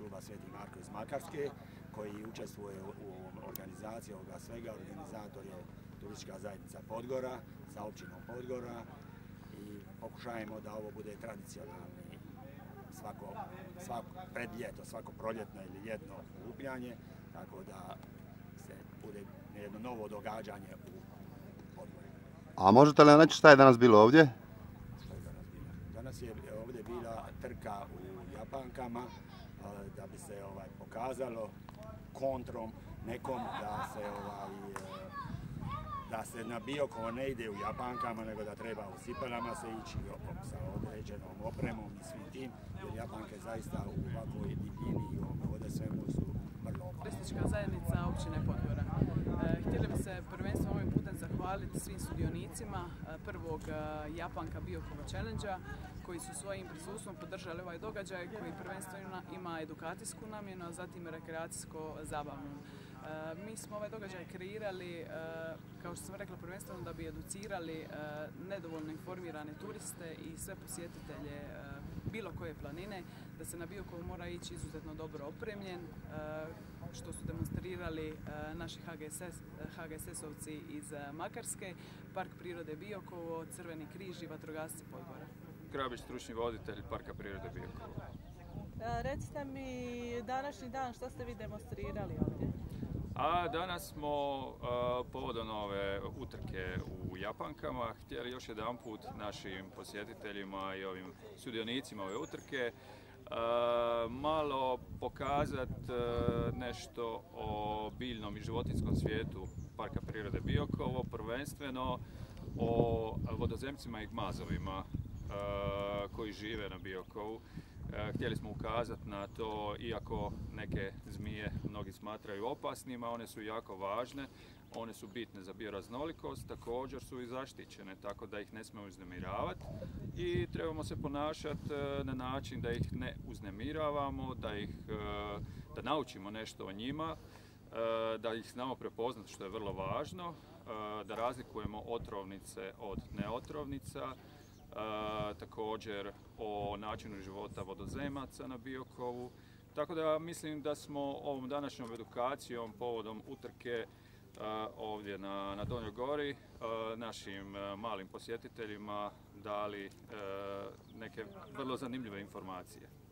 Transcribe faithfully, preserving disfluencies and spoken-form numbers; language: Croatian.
kluba Sveti Marko iz Makarske, koji učestvuje u organizaciji ovoga svega. Organizator je turistička zajednica Podgora sa općinom Podgora i pokušajemo da ovo bude tradicionalni svako, svako pred ljeto, svako proljetno ili ljetno okupljanje, tako da se bude jedno novo događanje u Podgori. A možete li nam reći šta je danas bilo ovdje? Što je danas bilo? Danas je ovdje bila trka u Japankama da bi se ovaj, pokazalo kontrom nekom da se ovaj, da se na Biokovo ne ide u Japankama, nego da treba u cipelama se ići sa određenom opremom i svim tim, jer Japanke zaista u ovakvoj divljini i ovdje svemu su vrlo opasne. Turistička zajednica općine Podgora. E, htjeli bi se prvenstveno ovim putem zahvaliti svim sudionicima prvog Japanka Biokovo challenge-a koji su svojim prisustvom podržali ovaj događaj koji prvenstveno ima edukacijsku namjenu, a zatim rekreacijsko-zabavnu. E, mi smo ovaj događaj kreirali, e, kao što sam rekla, prvenstveno da bi educirali e, nedovoljno informirane turiste i sve posjetitelje e, bilo koje planine, da se na Biokovo mora ići izuzetno dobro opremljen, e, što su demonstrirali e, naši ha ge es esovci iz Makarske, Park prirode Biokovo, Crveni križ i vatrogasci Podgora. Grabić, stručni voditelj Parka prirode Biokovo. Recite mi današnji dan, što ste vi demonstrirali ovdje? A danas smo uh, povodom ove utrke u Japankama htjeli još jedan put našim posjetiteljima i ovim sudionicima ove utrke uh, malo pokazati uh, nešto o biljnom i životinjskom svijetu Parka prirode Biokovo, prvenstveno o vodozemcima i gmazovima uh, koji žive na Biokovu. Htjeli smo ukazati na to, iako neke zmije mnogi smatraju opasnima, one su jako važne, one su bitne za bioraznolikost, također su i zaštićene, tako da ih ne smemo uznemiravati i trebamo se ponašati na način da ih ne uznemiravamo, da, ih, da naučimo nešto o njima, da ih znamo prepoznati, što je vrlo važno, da razlikujemo otrovnice od neotrovnica, Uh, također o načinu života vodozemaca na Biokovu. Tako da mislim da smo ovom današnjom edukacijom povodom utrke uh, ovdje na, na Donjoj Gori uh, našim uh, malim posjetiteljima dali uh, neke vrlo zanimljive informacije.